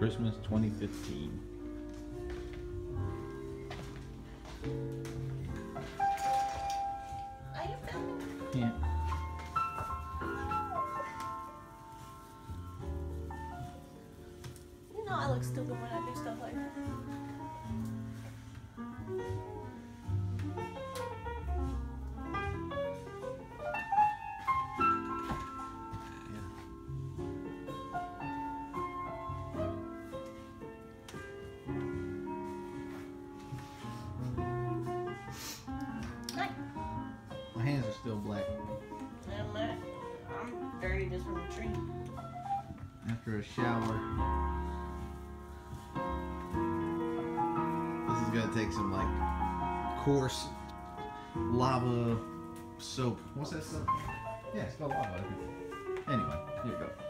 Christmas 2015. Are you filming? Yeah. You know I look stupid when I do stuff like that. My hands are still black. I'm dirty just from the tree. After a shower. This is gonna take some like coarse lava soap. What's that soap? Yeah, it's called lava. Anyway, here you go.